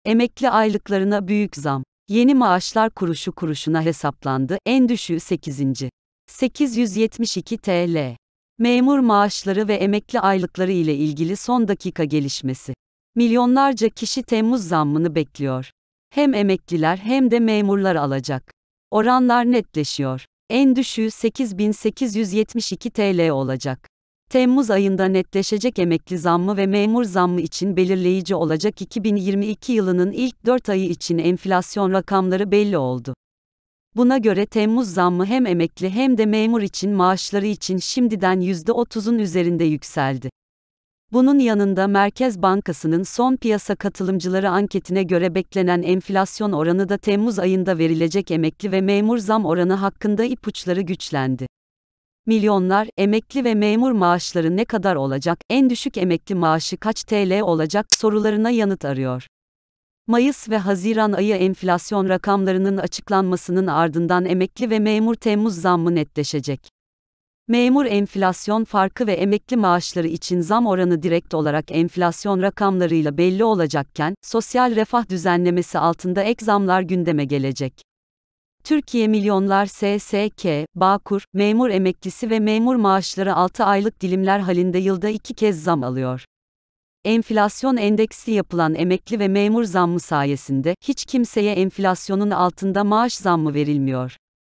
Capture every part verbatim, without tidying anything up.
Emekli aylıklarına büyük zam. Yeni maaşlar kuruşu kuruşuna hesaplandı, en düşüğü sekizinci sekiz yüz yetmiş iki TL. Memur maaşları ve emekli aylıkları ile ilgili son dakika gelişmesi. Milyonlarca kişi Temmuz zammını bekliyor. Hem emekliler hem de memurlar alacak. Oranlar netleşiyor. En düşüğü sekiz bin sekiz yüz yetmiş iki TL olacak. Temmuz ayında netleşecek emekli zammı ve memur zammı için belirleyici olacak. iki bin yirmi iki yılının ilk dört ayı için enflasyon rakamları belli oldu. Buna göre Temmuz zammı hem emekli hem de memur için maaşları için şimdiden yüzde otuzun üzerinde yükseldi. Bunun yanında Merkez Bankası'nın son piyasa katılımcıları anketine göre beklenen enflasyon oranı da Temmuz ayında verilecek emekli ve memur zam oranı hakkında ipuçları güçlendi. Milyonlar, emekli ve memur maaşları ne kadar olacak, en düşük emekli maaşı kaç T L olacak sorularına yanıt arıyor. Mayıs ve Haziran ayı enflasyon rakamlarının açıklanmasının ardından emekli ve memur Temmuz zammı netleşecek. Memur enflasyon farkı ve emekli maaşları için zam oranı direkt olarak enflasyon rakamlarıyla belli olacakken, sosyal refah düzenlemesi altında ek zamlar gündeme gelecek. Türkiye milyonlar S S K, Bağkur, memur emeklisi ve memur maaşları altı aylık dilimler halinde yılda iki kez zam alıyor. Enflasyon endeksli yapılan emekli ve memur zammı sayesinde, hiç kimseye enflasyonun altında maaş zammı verilmiyor.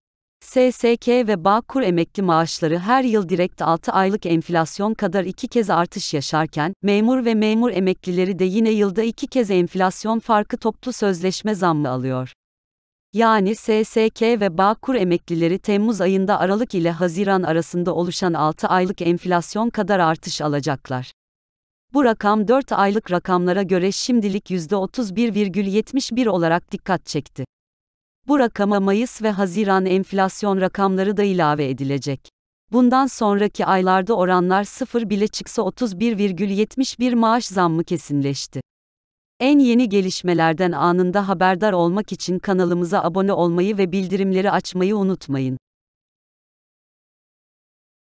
S S K ve Bağkur emekli maaşları her yıl direkt altı aylık enflasyon kadar iki kez artış yaşarken, memur ve memur emeklileri de yine yılda iki kez enflasyon farkı toplu sözleşme zammı alıyor. Yani S S K ve Bağkur emeklileri Temmuz ayında Aralık ile Haziran arasında oluşan altı aylık enflasyon kadar artış alacaklar. Bu rakam dört aylık rakamlara göre şimdilik yüzde otuz bir virgül yetmiş bir olarak dikkat çekti. Bu rakama Mayıs ve Haziran enflasyon rakamları da ilave edilecek. Bundan sonraki aylarda oranlar sıfır bile çıksa otuz bir virgül yetmiş bir maaş zammı kesinleşti. En yeni gelişmelerden anında haberdar olmak için kanalımıza abone olmayı ve bildirimleri açmayı unutmayın.